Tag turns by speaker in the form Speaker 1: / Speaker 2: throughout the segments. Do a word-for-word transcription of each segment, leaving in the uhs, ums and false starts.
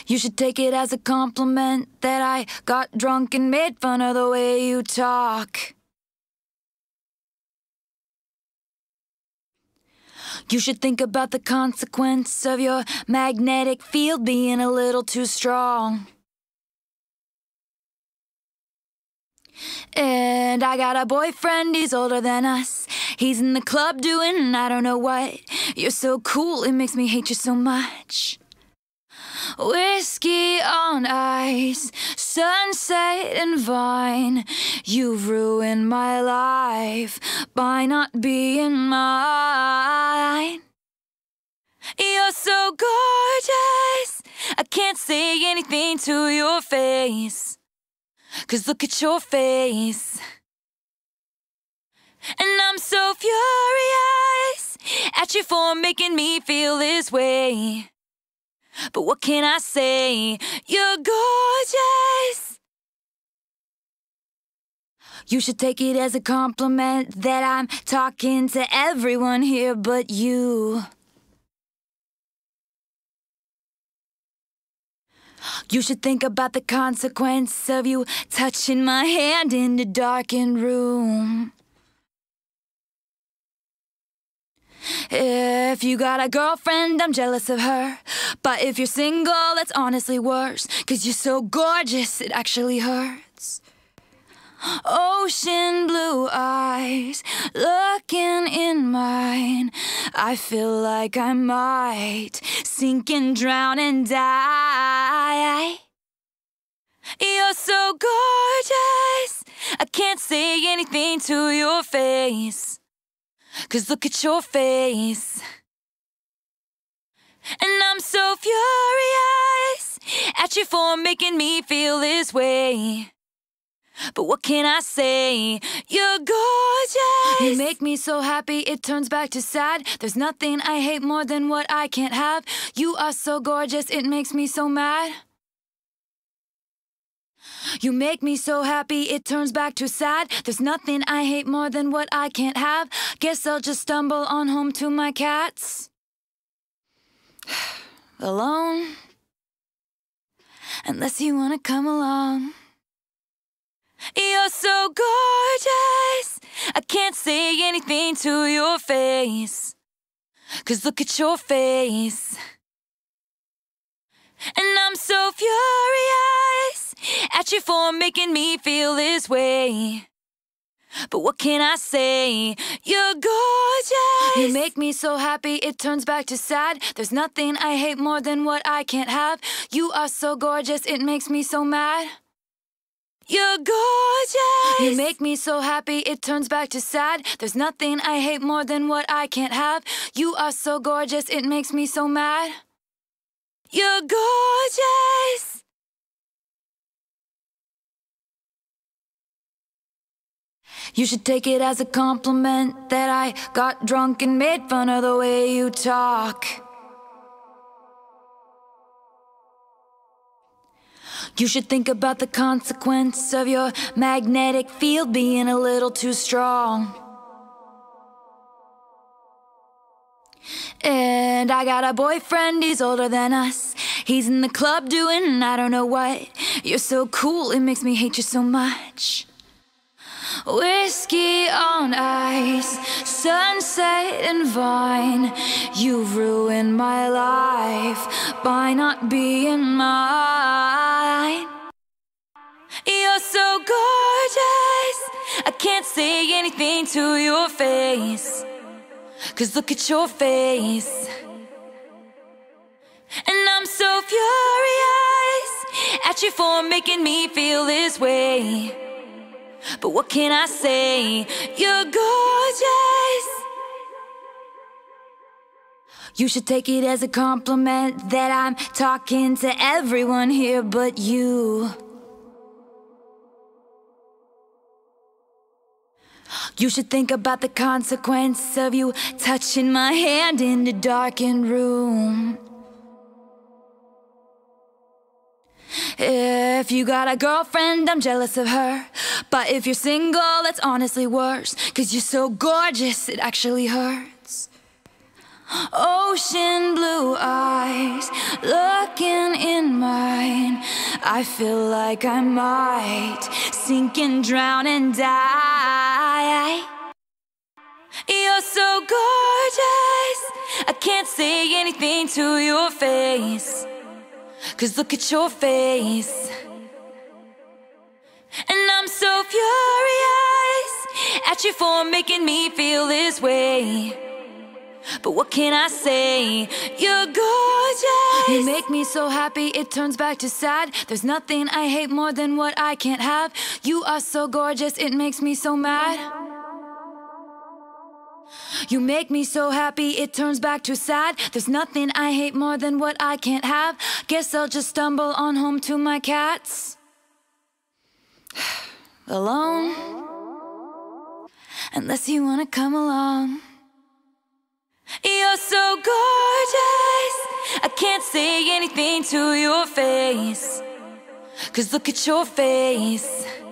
Speaker 1: You should take it as a compliment that I got drunk and made fun of the way you talk. You should think about the consequence of your magnetic field being a little too strong. And I got a boyfriend, he's older than us. He's in the club doing I don't know what. You're so cool, it makes me hate you so much. Whiskey on ice, sunset and vine. You've ruined my life by not being mine. You're so gorgeous, I can't say anything to your face. 'Cause look at your face. And I'm so furious at you for making me feel this way. But what can I say? You're gorgeous. You should take it as a compliment that I'm talking to everyone here but you. You should think about the consequence of you touching my hand in the darkened room. If you got a girlfriend, I'm jealous of her. But if you're single, that's honestly worse. 'Cause you're so gorgeous, it actually hurts. Ocean blue eyes looking in mine. I feel like I might sink and drown and die. You're so gorgeous, I can't say anything to your face. 'Cause look at your face. And I'm so furious at you for making me feel this way. But what can I say? You're gorgeous. You make me so happy it turns back to sad. There's nothing I hate more than what I can't have. You are so gorgeous, it makes me so mad. You make me so happy it turns back to sad. There's nothing I hate more than what I can't have. Guess I'll just stumble on home to my cats. Alone. Unless you wanna come along. You're so gorgeous, I can't say anything to your face. 'Cause look at your face. And I'm so furious at you for making me feel this way. But what can I say? You're gorgeous. You make me so happy it turns back to sad. There's nothing I hate more than what I can't have. You are so gorgeous, it makes me so mad. You're gorgeous. You make me so happy it turns back to sad. There's nothing I hate more than what I can't have. You are so gorgeous, it makes me so mad. You're gorgeous. You should take it as a compliment that I got drunk and made fun of the way you talk. You should think about the consequence of your magnetic field being a little too strong. And I got a boyfriend, he's older than us. He's in the club doing I don't know what. You're so cool, it makes me hate you so much. Whiskey on ice, sunset and vine. You've ruined my life by not being mine. You're so gorgeous, I can't say anything to your face. 'Cause look at your face. And I'm so furious at you for making me feel this way. But what can I say? You're gorgeous. You should take it as a compliment that I'm talking to everyone here but you. You should think about the consequence of you touching my hand in the darkened room. If you got a girlfriend, I'm jealous of her. But if you're single, that's honestly worse. 'Cause you're so gorgeous, it actually hurts. Ocean blue eyes looking in my I feel like I might sink and drown and die. You're so gorgeous, I can't say anything to your face, 'cause look at your face. And I'm so furious at you for making me feel this way. But what can I say? You're gorgeous. You make me so happy it turns back to sad. There's nothing I hate more than what I can't have. You are so gorgeous, it makes me so mad. You make me so happy it turns back to sad. There's nothing I hate more than what I can't have. Guess I'll just stumble on home to my cats. Alone, unless you wanna come along. You're so gorgeous, I can't say anything to your face, 'cause look at your face.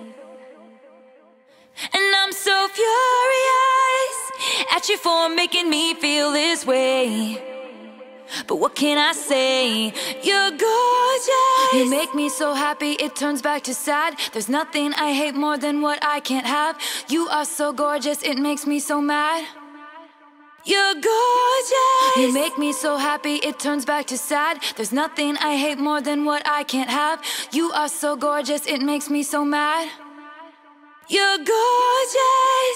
Speaker 1: And I'm so furious at you for making me feel this way. But what can I say? You're gorgeous. You make me so happy it turns back to sad. There's nothing I hate more than what I can't have. You are so gorgeous, it makes me so mad. You're gorgeous. You make me so happy it turns back to sad. There's nothing I hate more than what I can't have. You are so gorgeous, it makes me so mad. You're gorgeous.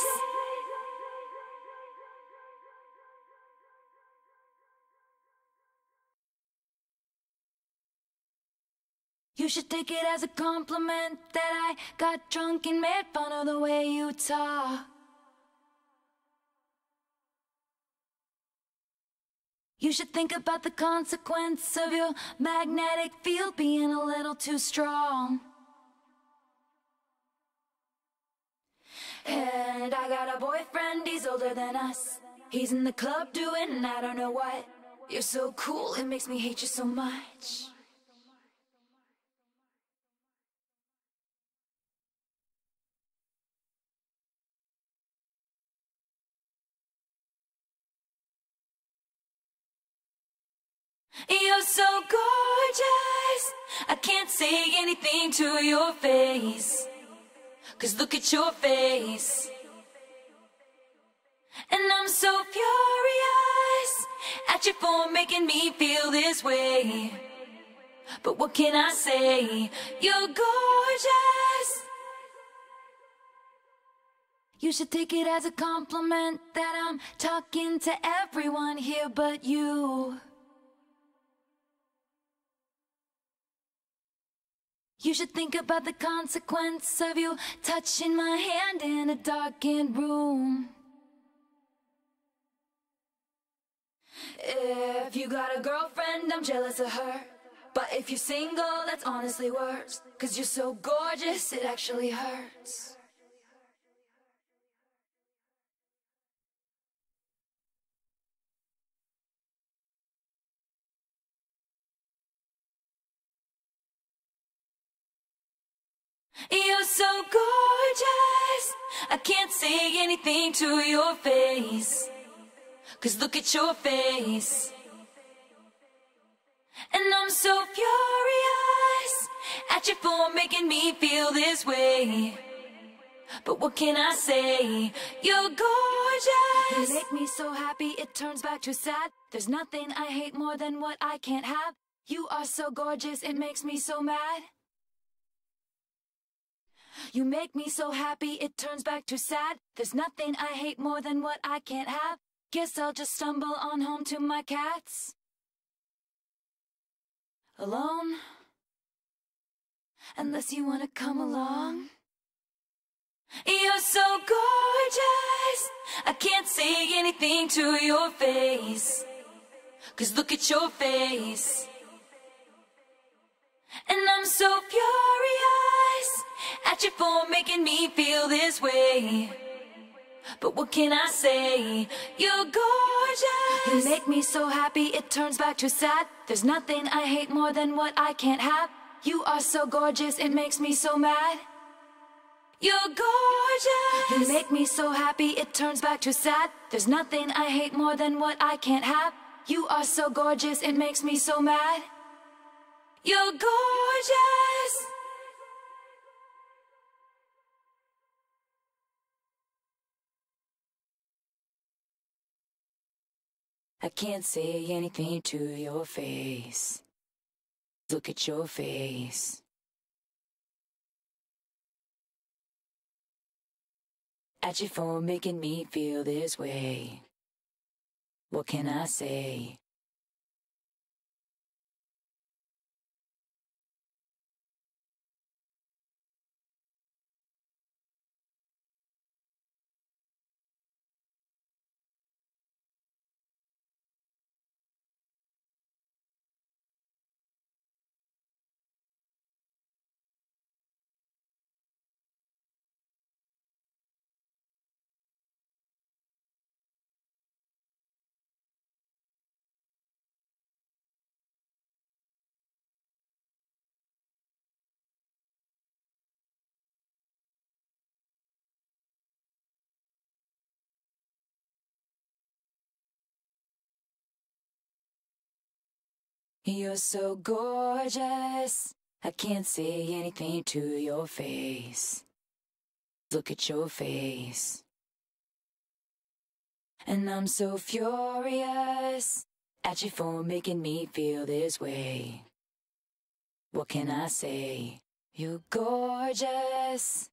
Speaker 1: You should take it as a compliment that I got drunk and made fun of the way you talk. You should think about the consequence of your magnetic field being a little too strong. And I got a boyfriend, he's older than us. He's in the club doing I don't know what. You're so cool, it makes me hate you so much. You're so gorgeous, I can't say anything to your face, 'cause look at your face. And I'm so furious at you for making me feel this way. But what can I say? You're gorgeous. You should take it as a compliment that I'm talking to everyone here but you. You should think about the consequence of you touching my hand in a darkened room. If you got a girlfriend, I'm jealous of her. But if you're single, that's honestly worse, 'cause you're so gorgeous, it actually hurts. You're so gorgeous, I can't say anything to your face, 'cause look at your face. And I'm so furious at you for making me feel this way. But what can I say? You're gorgeous. You make me so happy it turns back to sad. There's nothing I hate more than what I can't have. You are so gorgeous, it makes me so mad. You make me so happy it turns back to sad. There's nothing I hate more than what I can't have. Guess I'll just stumble on home to my cats. Alone, unless you wanna come along. You're so gorgeous, I can't say anything to your face, 'cause look at your face. And I'm so furious at you for making me feel this way. But what can I say? You're gorgeous. You make me so happy it turns back to sad. There's nothing I hate more than what I can't have. You are so gorgeous, it makes me so mad. You're gorgeous. You make me so happy it turns back to sad. There's nothing I hate more than what I can't have. You are so gorgeous, it makes me so mad. You're gorgeous. I can't say anything to your face. Look at your face. At you for making me feel this way. What can I say? You're so gorgeous. I can't say anything to your face. Look at your face. And I'm so furious at you for making me feel this way. What can I say? You're gorgeous.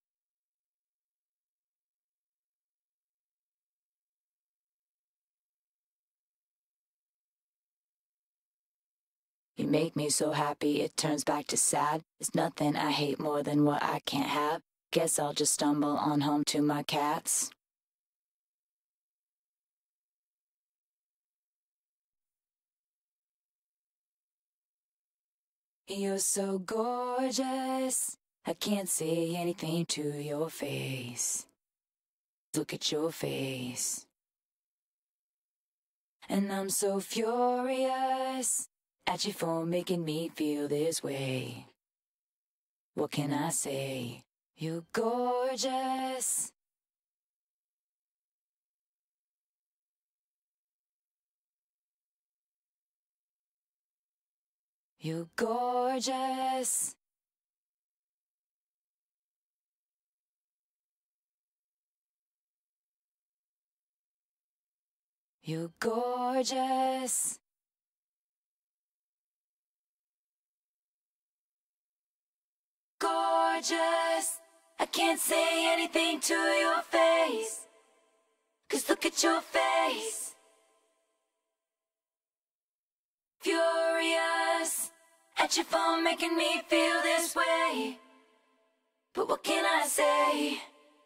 Speaker 1: You make me so happy it turns back to sad. There's nothing I hate more than what I can't have. Guess I'll just stumble on home to my cats. You're so gorgeous. I can't say anything to your face. Look at your face. And I'm so furious at you for making me feel this way. What can I say? You're gorgeous. You're gorgeous. You're gorgeous. Gorgeous. I can't say anything to your face. 'Cause look at your face. Furious at you for making me feel this way. But what can I say?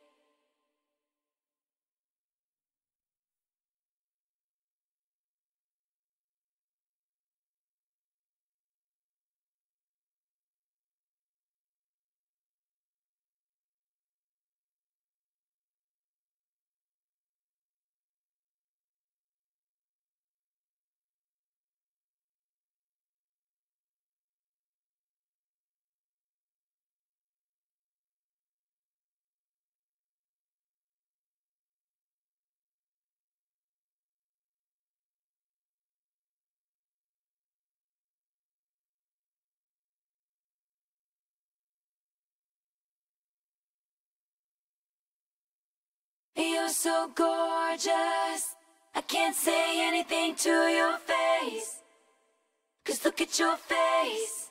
Speaker 1: You're so gorgeous. I can't say anything to your face. 'Cause look at your face.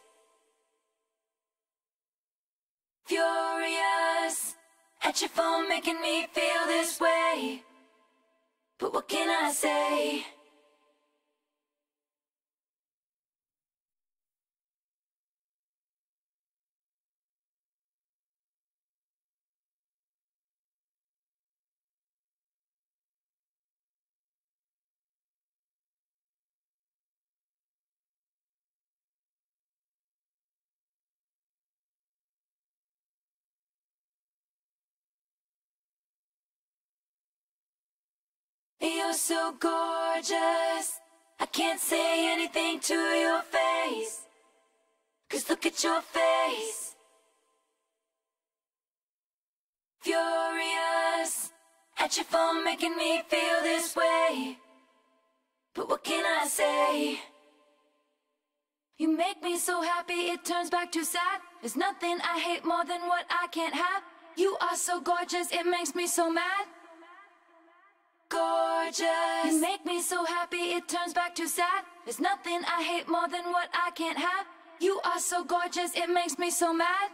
Speaker 1: Furious at you for making me feel this way. But what can I say? You're so gorgeous. I can't say anything to your face. 'Cause look at your face. Furious at you for making me feel this way. But what can I say? You You make me so happy it turns back to sad. There's nothing I hate more than what I can't have. You are so gorgeous, it makes me so mad. Gorgeous. You make me so happy it turns back to sad. There's nothing I hate more than what I can't have. You are so gorgeous, it makes me so mad.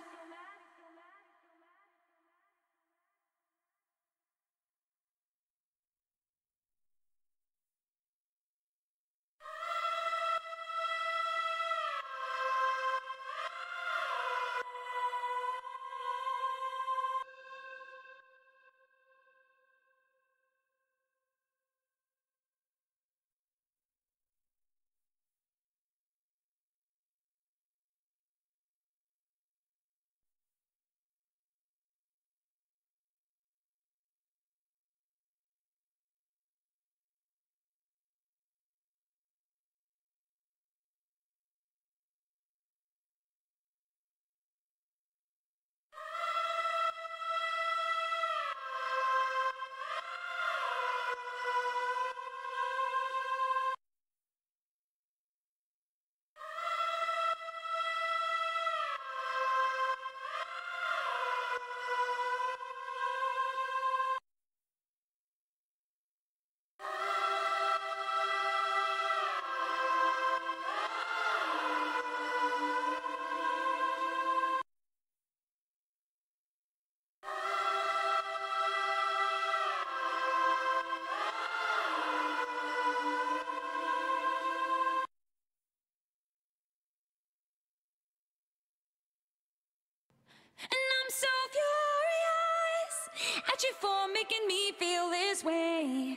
Speaker 1: And I'm so furious at you for making me feel this way.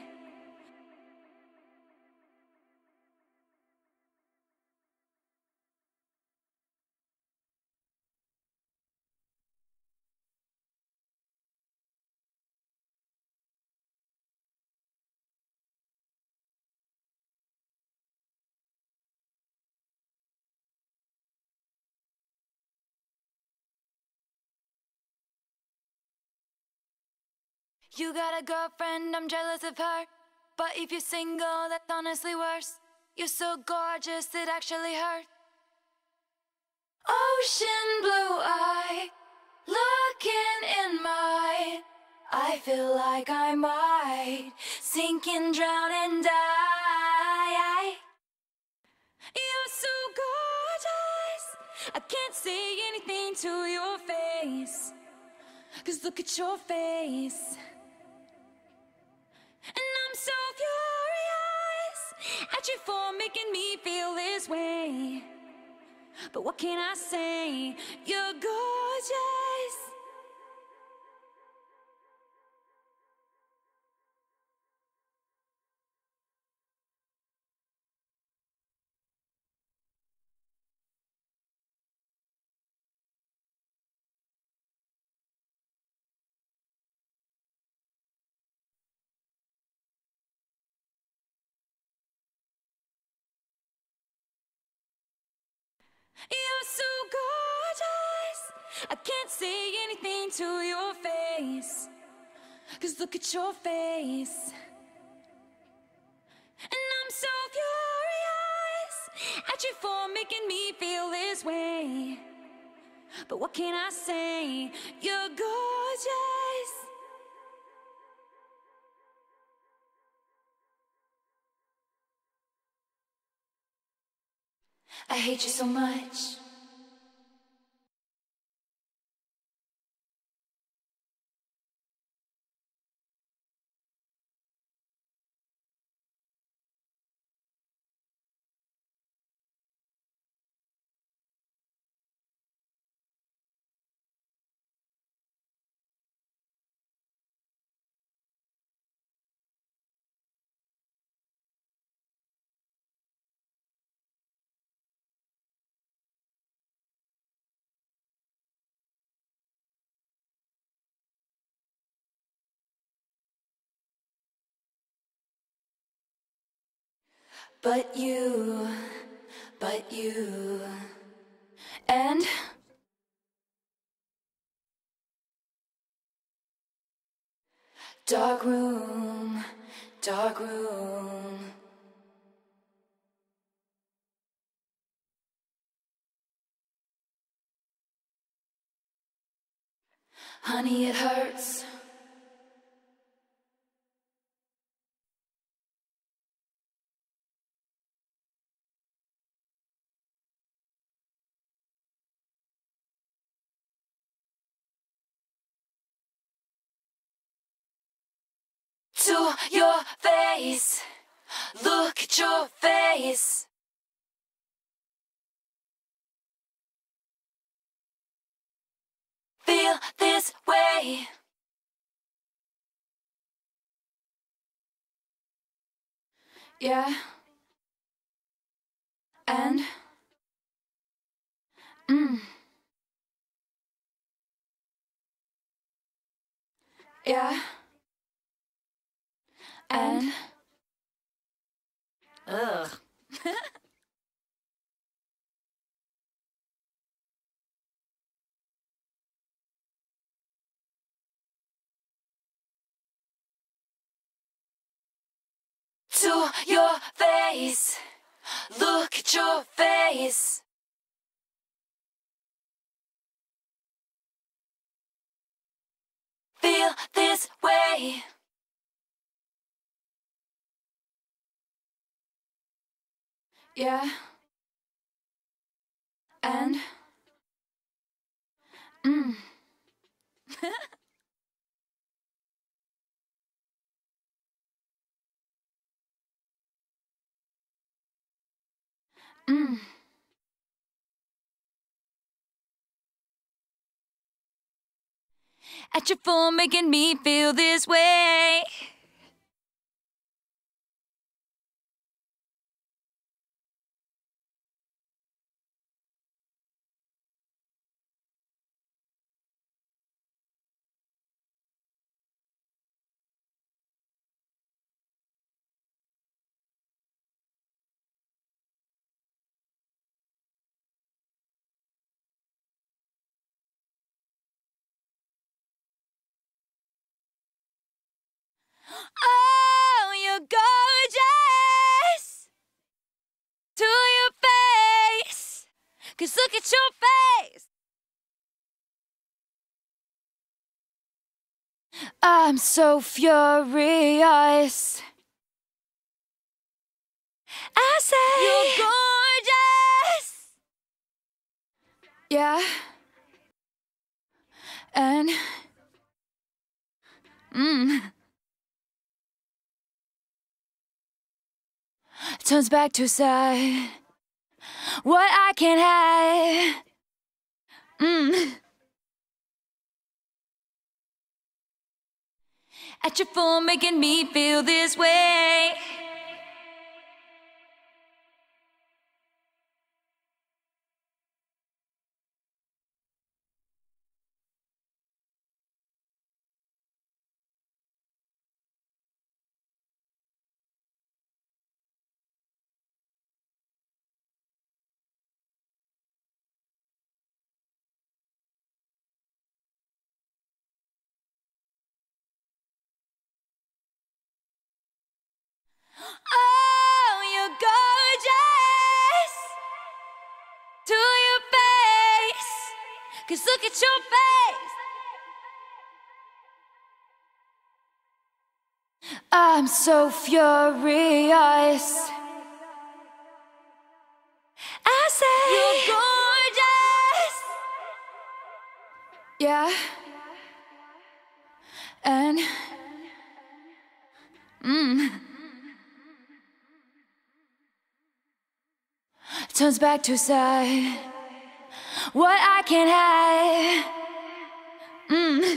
Speaker 1: You got a girlfriend, I'm jealous of her. But if you're single, that's honestly worse. You're so gorgeous, it actually hurts. Ocean blue eye, looking in mine. I feel like I might sink and drown and die. You're so gorgeous, I can't say anything to your face. 'Cause look at your face. And I'm so furious at you for making me feel this way. But what can I say? You're gorgeous. You're so gorgeous, I can't say anything to your face. 'Cause look at your face. And I'm so furious at you for making me feel this way. But what can I say? You're gorgeous. I hate you so much. But you, but you, and dark room, dark room. Honey, it hurts. To your face, look at your face. Feel this way. Yeah. And mm. Yeah. And ugh. To your face, look at your face. Feel this way. Yeah. And mm. mm. At your phone, making me feel this way. Oh, you're gorgeous. To your face, 'cause look at your face. I'm so furious. I say you're gorgeous. Yeah. And mm. Turns back to side. What I can't hide. Mm. At your phone, making me feel this way. Oh, you're gorgeous. To your face, 'cause look at your face. I'm so furious. I say you're gorgeous. Yeah. And mm. Turns back to side. What I can't hide. Mm.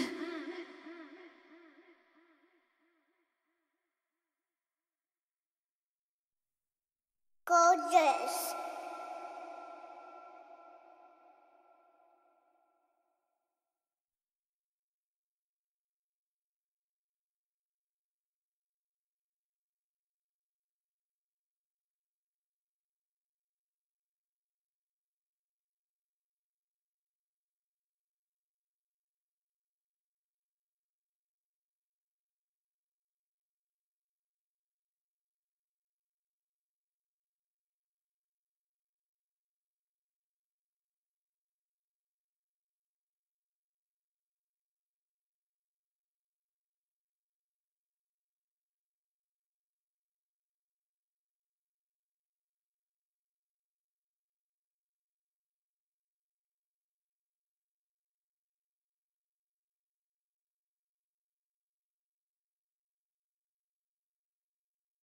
Speaker 2: Gorgeous.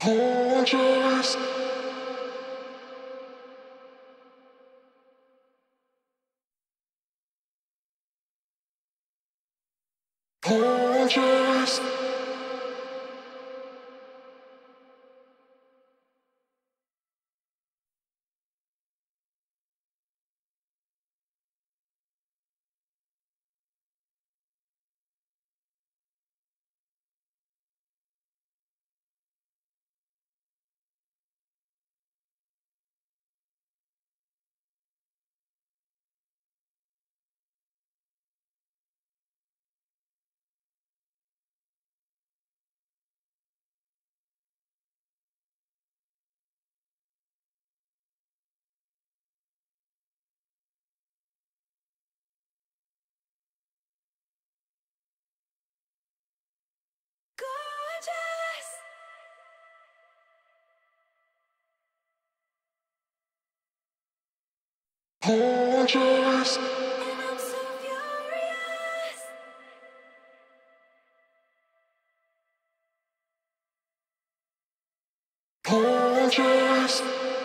Speaker 2: Gorgeous. Gorgeous.
Speaker 1: Gorgeous.
Speaker 2: Gorgeous.
Speaker 1: And I'm so furious.
Speaker 2: Gorgeous.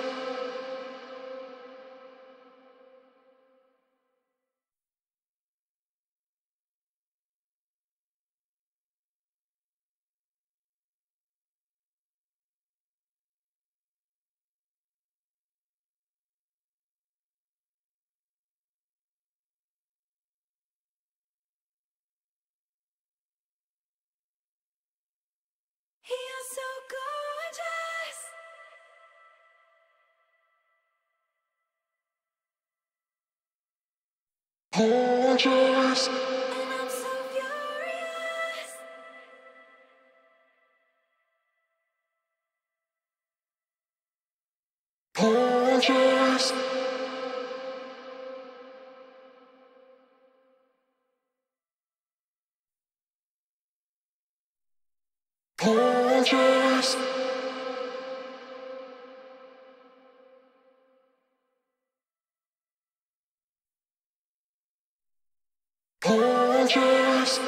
Speaker 1: You're so gorgeous.
Speaker 2: Gorgeous.
Speaker 1: And I'm so furious.
Speaker 2: Gorgeous. Gorgeous. Gorgeous.